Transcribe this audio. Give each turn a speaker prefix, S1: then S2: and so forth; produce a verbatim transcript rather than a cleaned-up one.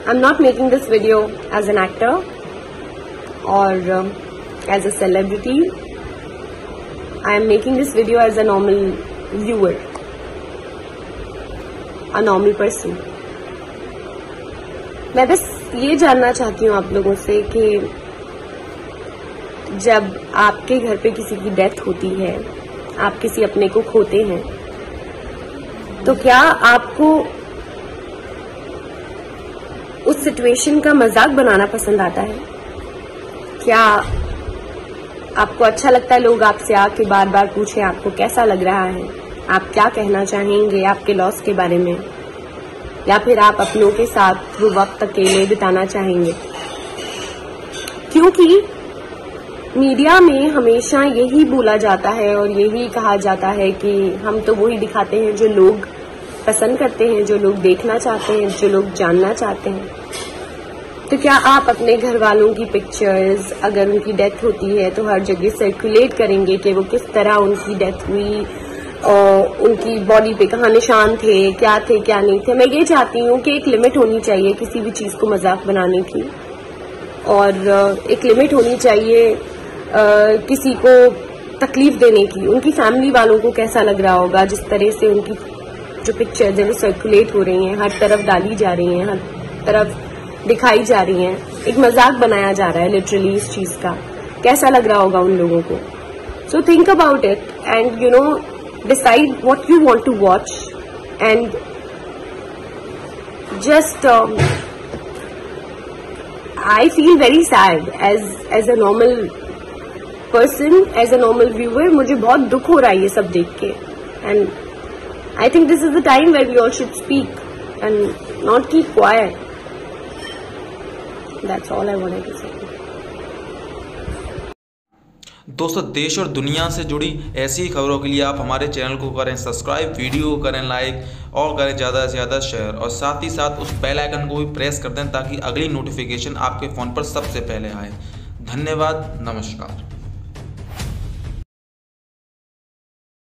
S1: I'm not making this video as an actor or uh, as a celebrity. I am making this video as a normal viewer, a normal person. मैं बस ये जानना चाहती हूँ आप लोगों से कि जब आपके घर पे किसी की डेथ होती है, आप किसी अपने को खोते हैं, तो क्या आपको उस सिचुएशन का मजाक बनाना पसंद आता है? क्या आपको अच्छा लगता है लोग आपसे आके बार बार पूछे आपको कैसा लग रहा है, आप क्या कहना चाहेंगे आपके लॉस के बारे में, या फिर आप अपनों के साथ वो वक्त अकेले बिताना चाहेंगे? क्योंकि मीडिया में हमेशा यही बोला जाता है और यही कहा जाता है कि हम तो वही दिखाते हैं जो लोग पसंद करते हैं, जो लोग देखना चाहते हैं, जो लोग जानना चाहते हैं। तो क्या आप अपने घर वालों की पिक्चर्स, अगर उनकी डेथ होती है तो हर जगह सर्कुलेट करेंगे कि वो किस तरह उनकी डेथ हुई और उनकी बॉडी पे कहाँ निशान थे, क्या थे क्या नहीं थे? मैं ये चाहती हूँ कि एक लिमिट होनी चाहिए किसी भी चीज़ को मजाक बनाने की, और एक लिमिट होनी चाहिए किसी को तकलीफ देने की। उनकी फैमिली वालों को कैसा लग रहा होगा जिस तरह से उनकी जो पिक्चर्स है वो सर्कुलेट हो रही हैं, हर तरफ डाली जा रही हैं, हर तरफ दिखाई जा रही हैं, एक मजाक बनाया जा रहा है लिटरली इस चीज का। कैसा लग रहा होगा उन लोगों को? So think about it and you know decide what you want to watch and just I feel very sad as as a normal person, as a normal viewer. मुझे बहुत दुख हो रहा है ये सब देख के, and I think this is the time where we all should speak and not keep quiet. That's all I wanted to say.
S2: दोस्तों, देश और दुनिया से जुड़ी ऐसी ही खबरों के लिए आप हमारे चैनल को करें सब्सक्राइब, वीडियो को करें लाइक और करें ज़्यादा से ज़्यादा शेयर, और साथ ही साथ उस बेल आइकन को भी प्रेस कर दें ताकि अगली नोटिफिकेशन आपके फ़ोन पर सबसे पहले आए। धन्यवाद, नमस्कार।